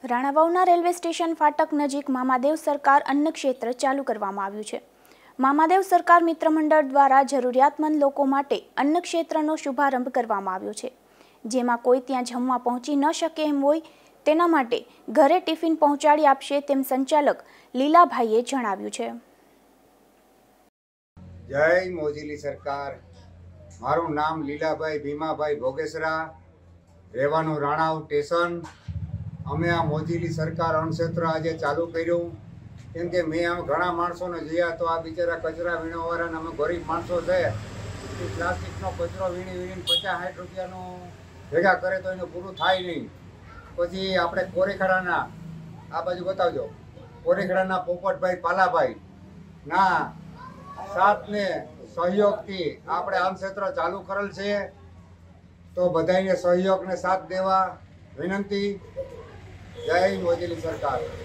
રાણાવાવના railway station ફાટક નજીક મામાદેવ સરકાર અન્ન ક્ષેત્ર ચાલુ કરવામાં આવ્યું છે। મામાદેવ સરકાર મિત્ર મંડળ દ્વારા જરૂરિયાતમંદ લોકો માટે અન્ન ક્ષેત્રનો શુભારંભ કરવામાં આવ્યો છે, જેમાં કોઈ ત્યાં જમવા પહોંચી ન શકે એમ હોય તેના માટે ઘરે ટિફિન પહોંચાડી આપશે તેમ સંચાલક લીલાભાઈએ જણાવ્યું છે। જય મોજીલી સરકાર। મારું નામ લીલાભાઈ ભીમાભાઈ ભોગેસરા, રહેવાનું રાણાવ સ્ટેશન। અમે આ મોજીલી સરકાર અન્ન ક્ષેત્ર આજે ચાલુ કર્યું, કેમ કે મેં આમ ઘણા માણસોને જોયા તો આ બિચારા કચરા વીણવાવાળાને અમે ગરીબ માણસો છે, એ પ્લાસ્ટિકનો કચરો વીણીને 50-60 રૂપિયાનું ભેગા કરે તો એનું પૂરું થાય નહીં। પછી આપણે કોરેખડાના આ બાજુ બતાવજો, કોરેખડાના પોપટભાઈ પાલાભાઈ ના સાથને સહયોગથી આપણે અન્ન ક્ષેત્ર ચાલુ કરેલ છે, તો બધાને સહયોગને સાથ દેવા વિનંતી। જય મોજીલી સરકાર।